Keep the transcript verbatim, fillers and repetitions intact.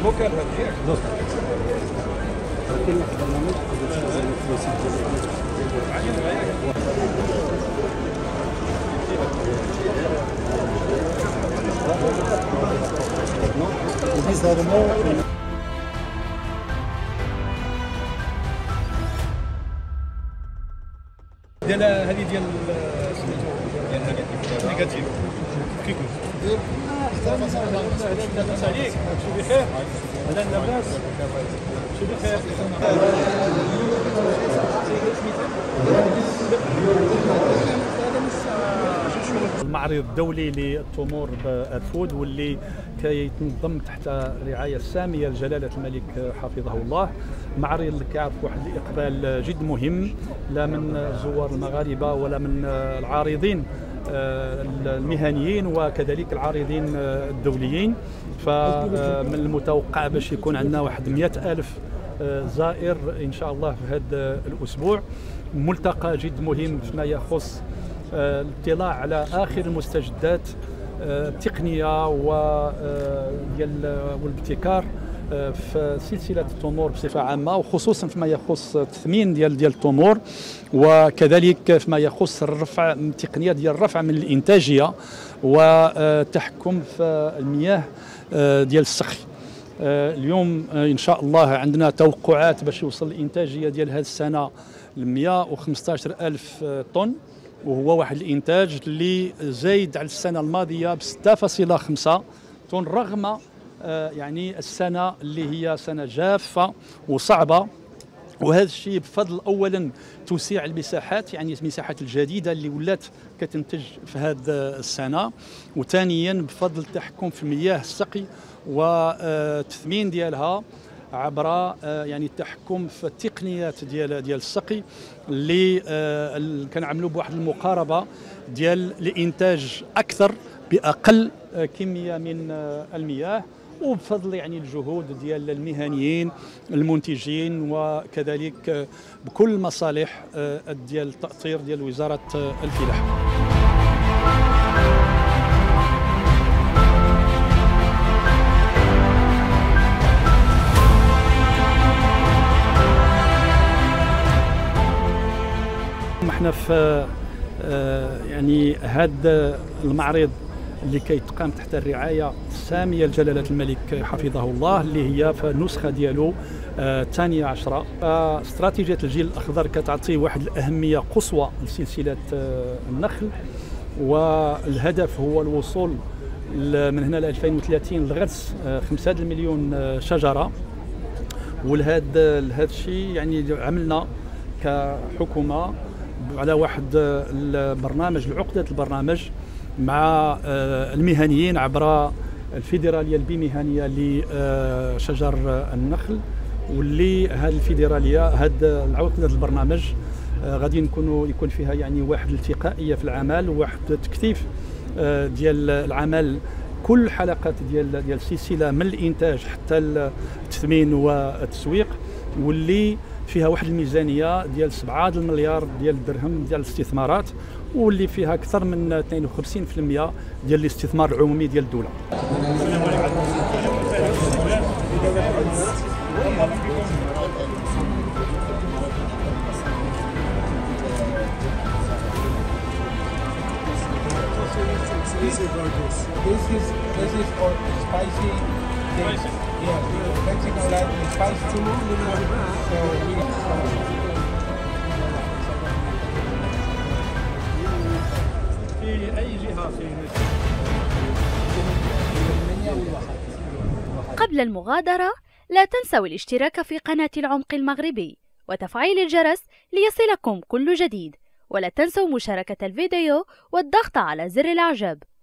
فوكال هذا ياك كاين واحد البرنامج ديال هذه ديال سميتو ديال نيجاتيف كيكون لاباس عليك؟ شي بخير؟ هلا لاباس؟ شي بخير؟ المعرض الدولي للتمور بالفود واللي كيتنظم تحت رعايه ساميه لجلاله الملك حفظه الله. معرض اللي كيعرف واحد الاقبال جد مهم لا من الزوار المغاربه ولا من العارضين المهنيين وكذلك العارضين الدوليين. فمن المتوقع باش يكون عندنا واحد مئة ألف زائر ان شاء الله في هذا الاسبوع. ملتقى جد مهم فيما يخص الاطلاع على اخر المستجدات التقنيه والابتكار في سلسله التمور بصفه عامه، وخصوصا فيما يخص التثمين ديال ديال التمور، وكذلك فيما يخص الرفع التقنيه ديال الرفع من الانتاجيه والتحكم في المياه ديال السقي. اليوم ان شاء الله عندنا توقعات باش يوصل الانتاجيه ديال هذه السنه ل مئة وخمسة عشر ألف طن، وهو واحد الانتاج اللي زايد على السنه الماضيه ب ستة فاصلة خمسة طن، رغم يعني السنه اللي هي سنه جافه وصعبه. وهذا الشيء بفضل اولا توسيع المساحات، يعني المساحات الجديده اللي ولات كتنتج في هذه السنه، وثانيا بفضل التحكم في مياه السقي والتثمين ديالها عبر يعني التحكم في التقنيات ديال ديال السقي اللي كنعملوا بواحد المقاربه ديال الانتاج اكثر باقل كميه من المياه، وبفضل يعني الجهود ديال المهنيين المنتجين وكذلك بكل المصالح ديال التأطير ديال وزاره الفلاحه. احنا في يعني هذا المعرض اللي كيتقام تحت الرعايه الساميه لجلاله الملك حفظه الله، اللي هي في النسخه ديالو الثانيه عشره. استراتيجيه الجيل الاخضر كتعطي واحد الاهميه قصوى لسلسله النخل، والهدف هو الوصول من هنا ل ألفين وثلاثين لغرس خمسة مليون شجره. ولهذا هذا الشيء يعني عملنا كحكومه على واحد البرنامج العقده البرنامج مع المهنيين عبر الفيدراليه البيمهنيه لشجر النخل، واللي هذه الفيدراليه هذا العقده البرنامج غادي نكونوا يكون فيها يعني واحد الالتقائيه في العمل وواحد تكثيف ديال العمل كل حلقات ديال ديال السلسله من الانتاج حتى التثمين والتسويق، واللي فيها واحد الميزانيه ديال سبعة المليار ديال الدرهم ديال الاستثمارات، واللي فيها اكثر من اثنين وخمسين بالمئة ديال الاستثمار العمومي ديال الدوله. This is gorgeous. This is this is all spicy. Spicy. Yeah, Mexico like spicy too. So we. في اي جهه في قبل المغادرة لا تنسوا الاشتراك في قناة العمق المغربي وتفعيل الجرس ليصلكم كل جديد، ولا تنسوا مشاركة الفيديو والضغط على زر الإعجاب.